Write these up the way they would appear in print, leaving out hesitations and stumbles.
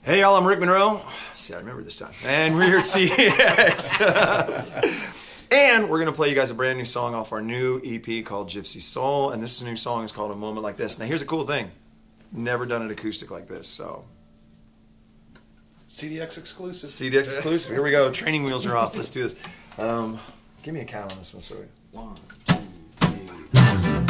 Hey y'all, I'm Rick Monroe. See, I remember this time. And we're here at CEX. And we're going to play you guys a brand new song off our new EP called Gypsy Soul. And this new song is called A Moment Like This. Now here's a cool thing. Never done it acoustic like this, so. CDX exclusive. CDX exclusive. Here we go. Training wheels are off. Let's do this. Give me a count on this one, sorry. 1, 2, 3.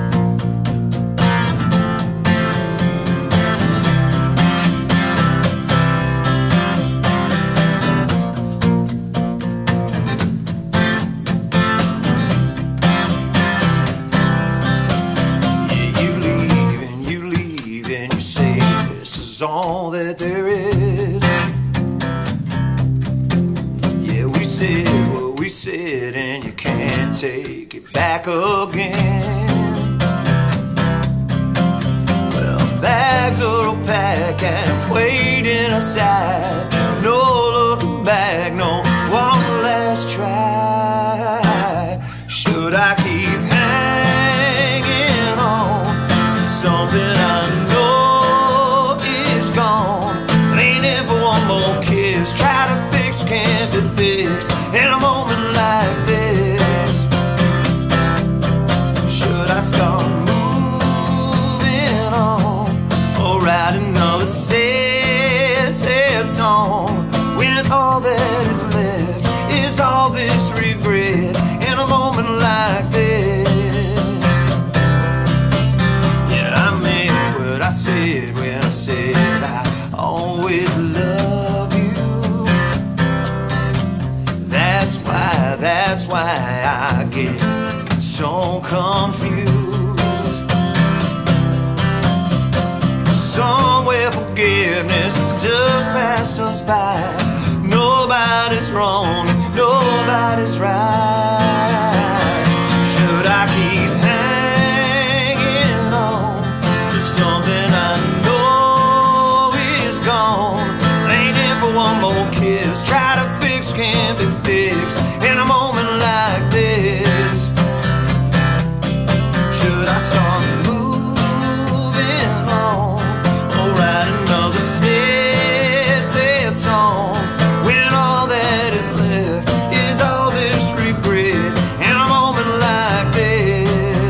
All that there is. Yeah, we said what we said, and you can't take it back again. Well, bags are all packed and waiting aside. No looking back, no one last try. Should I keep hanging on to something I know try to fix what can't be fixed in a moment like this? Should I start moving on or write another sad song when all that is left is all this regret in a moment like this? Yeah, I meant what I said when I said I always love you. That's why I get so confused. Somewhere forgiveness has just passed us by. Nobody's wrong, nobody's right. Should I keep hanging on to something I know is gone? Ain't in for one more kiss. Try to fix what can't be fixed in a moment like this. Should I start moving on or write another sad song when all that is left is all this regret in a moment like this?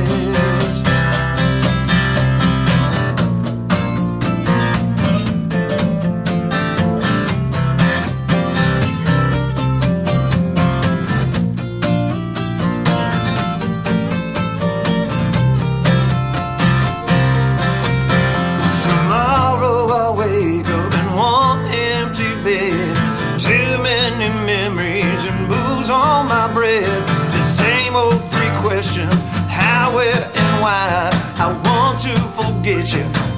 On my breath, the same old three questions: how, where, and why. I want to forget you,